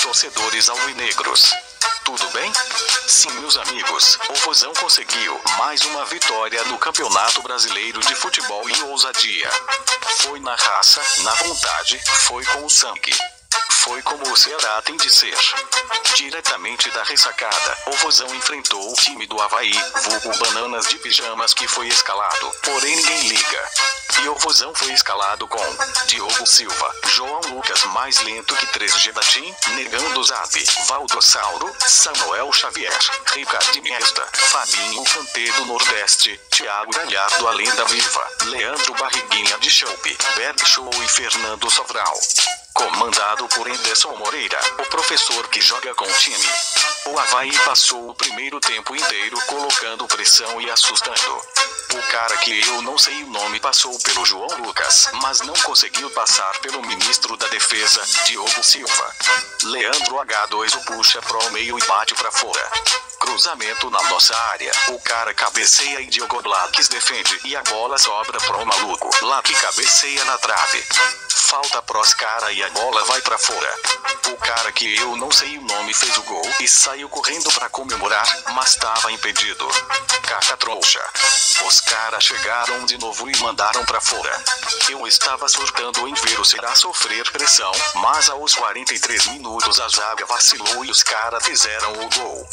torcedores alvinegros. Tudo bem? Sim, meus amigos, o Vozão conseguiu mais uma vitória no Campeonato Brasileiro de Futebol em ousadia. Foi na raça, na vontade, foi com o sangue. Foi como o Ceará tem de ser. Diretamente da ressacada, o Vozão enfrentou o time do Avaí, vulgo Bananas de Pijamas, que foi escalado, porém ninguém liga. E o Vozão foi escalado com Diogo Silva, João Lucas mais lento que 3G da TIM, Negão do Zap, Valdossauro, Samuel Xavier, Ricardo Iniesta, Fabinho Kanté do Nordeste, Thiago Galhardo a lenda viva, Leandro Barriguinha de Chope, Berg Show e Fernando Sobral. Comandado por Anderson Moreira, o professor que joga com o time. O Avaí passou o primeiro tempo inteiro colocando pressão e assustando. O cara que eu não sei o nome passou pelo João Lucas, mas não conseguiu passar pelo ministro da Defesa, Diogo Silva. Leandro H2 o puxa pro meio e bate pra fora. Cruzamento na nossa área, o cara cabeceia e Diogo Blaques defende e a bola sobra pro maluco, lá que cabeceia na trave. Falta pros cara e a bola vai pra fora. O cara que eu não sei o nome fez o gol e saiu correndo pra comemorar, mas tava impedido. Caca trouxa. Os caras chegaram de novo e mandaram pra fora. Eu estava surtando em ver o Ceará sofrer pressão, mas aos 43 minutos a zaga vacilou e os caras fizeram o gol.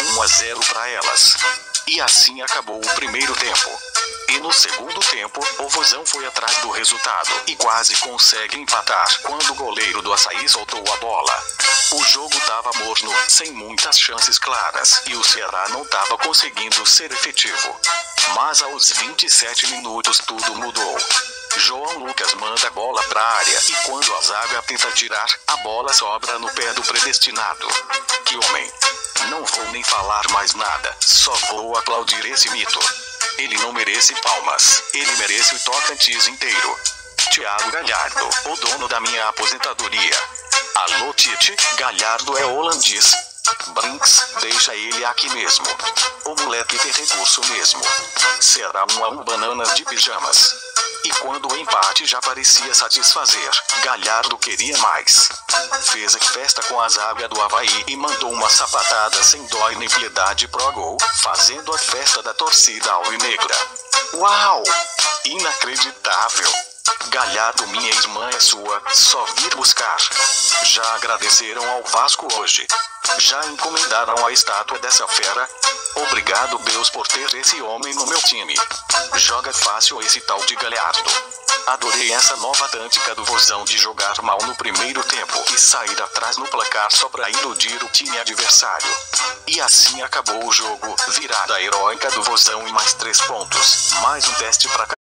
1-0 pra elas. E assim acabou o primeiro tempo. E no segundo tempo, o Vozão foi atrás do resultado e quase consegue empatar quando o goleiro do Açaí soltou a bola. O jogo tava morno, sem muitas chances claras, e o Ceará não tava conseguindo ser efetivo. Mas aos 27 minutos tudo mudou. João Lucas manda a bola pra área e quando a zaga tenta tirar, a bola sobra no pé do predestinado. Que homem! Não vou nem falar mais nada, só vou aplaudir esse mito. Ele não merece palmas, ele merece o Tocantins inteiro. Thiago Galhardo, o dono da minha aposentadoria. Alô Tite, Galhardo é holandês. Brinks, deixa ele aqui mesmo. O moleque tem recurso mesmo. Será 1-1 Bananas de Pijamas. E quando o empate já parecia satisfazer, Galhardo queria mais. Fez a festa com a zaga do Avaí e mandou uma sapatada sem dó nem piedade pro gol, fazendo a festa da torcida alvinegra. Uau! Inacreditável! Galhardo, minha irmã é sua, só vir buscar. Já agradeceram ao Vasco hoje? Já encomendaram a estátua dessa fera? Obrigado Deus por ter esse homem no meu time. Joga fácil esse tal de Galhardo. Adorei essa nova tática do Vozão de jogar mal no primeiro tempo e sair atrás no placar só pra iludir o time adversário. E assim acabou o jogo, virada heróica do Vozão e mais 3 pontos. Mais um teste pra